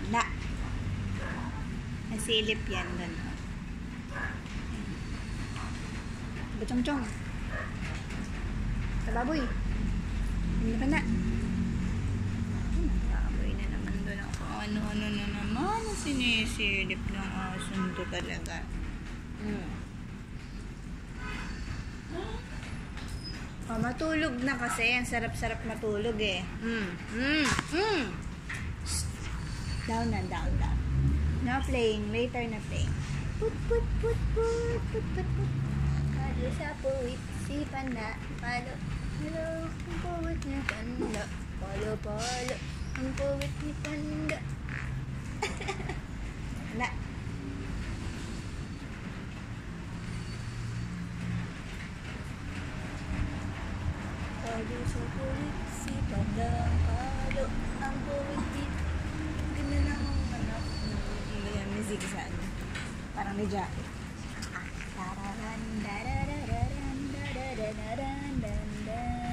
panda. Nasilip yan doon. Bachong-chong. Sa baboy. Hindi na panda. Baboy na naman doon ako. Ano-ano na naman. Sinisilip ng asun to talaga. Oh, matulog na kasi. Ang sarap-sarap matulog eh. Down na, down. Now playing. Later na playing. Put. Kalo sa puwit. Si panda. Palo. Hello. Ang puwit ni panda. Palo. Ang puwit ni panda. Na. Kalo sa puwit. Si panda. Palo. Ang puwit ni ganda lang ang anak. May zigzag. Parang may jacket. Tararan, darararan, darararan,